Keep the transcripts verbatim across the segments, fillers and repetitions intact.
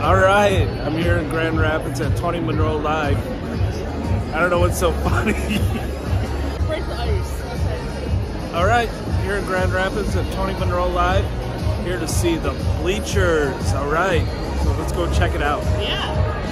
All right, I'm here in Grand Rapids at Tony Monroe Live. I don't know what's so funny. Break the ice. Okay. All right, here in Grand Rapids at Tony Monroe Live. Here to see the Bleachers. All right, so let's go check it out. Yeah.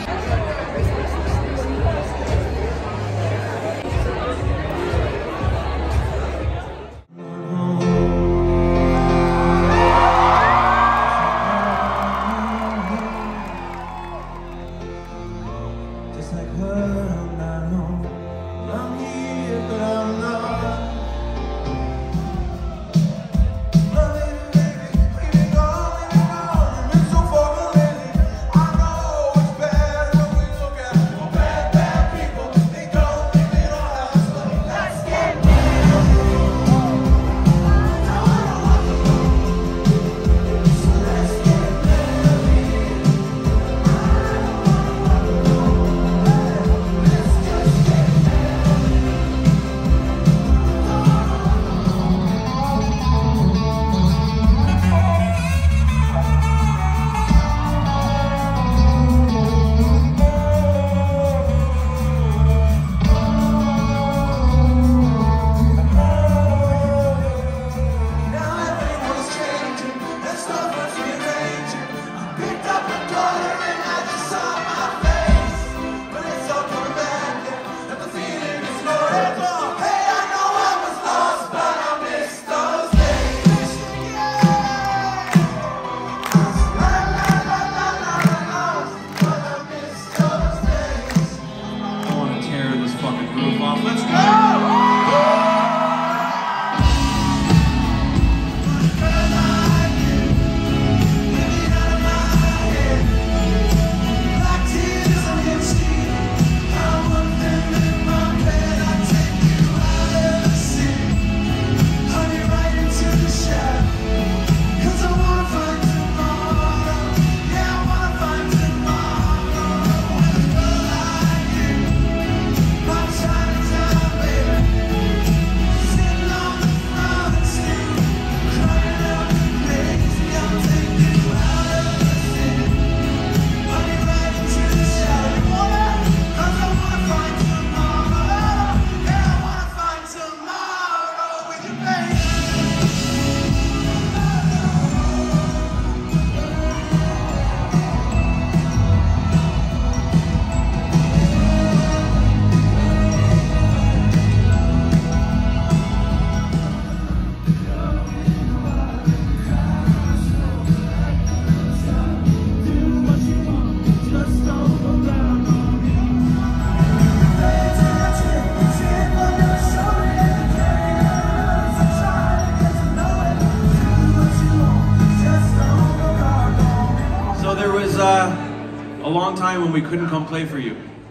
A long time when we couldn't come play for you.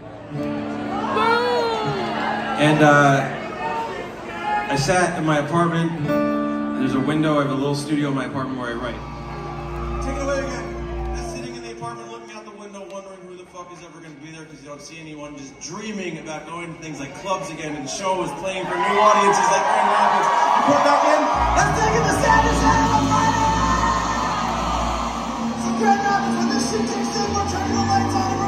And uh, I sat in my apartment. There's a window. I have a little studio in my apartment where I write. Take it away again. Just sitting in the apartment looking out the window wondering who the fuck is ever going to be there because you don't see anyone. Just dreaming about going to things like clubs again and shows, playing for new audiences like Grand Rapids. You put it back in. Let's take it to Sanders Friday! So Grand Rapids, when this shit takes in, we're turning the lights on.